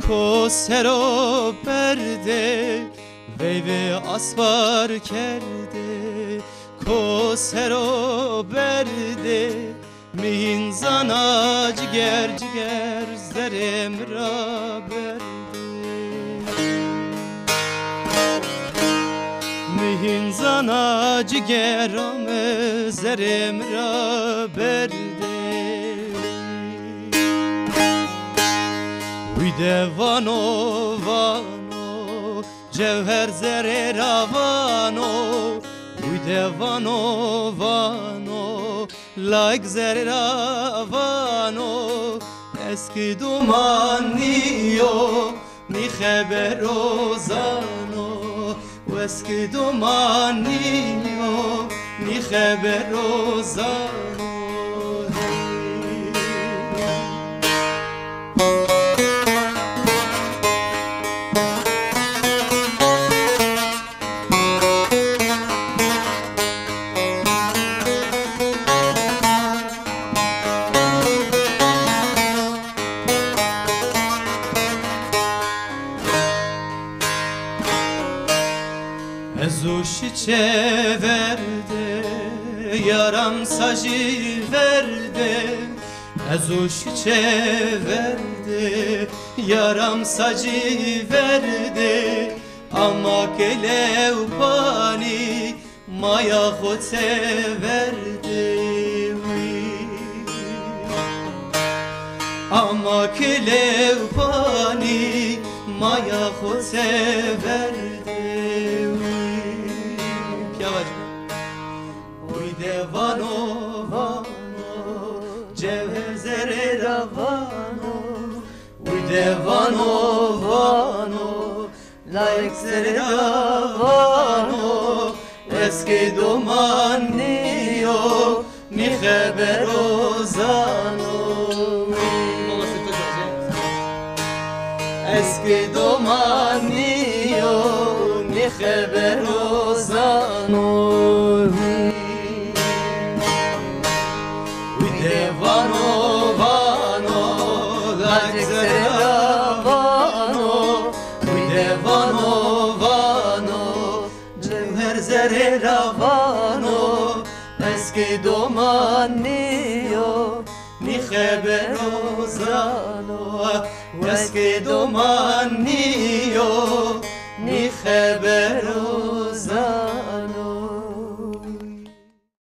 کوسرو برده وی اسوار کرده کوسرو برده میهن زانا جگر جگر زرم را برده میهن زانا جگرم زرم را برده ویده وانو وانو جوهر زر روانو ویده وانو وانو لایک زر روانو اسکی دومانیو می خبر روزانو و اسکی دومانیو می خبر روزانو Ezuşi çeverde yaram sacı verde Ezuşi çeverde yaram sacı verde Ama kelev pani maya khod severde Ama kelev pani maya khod severde Vano, vano, cevher zere ravano Uyde vano, vano, layık zere ravano Eski dumanniyo, mi haber ozano Eski dumanniyo, mi haber ozano Vano, vano, like Zeravano Uyde vano, vano, cevher zere ravano Eski domaniyo, mi haber ozano Eski domaniyo,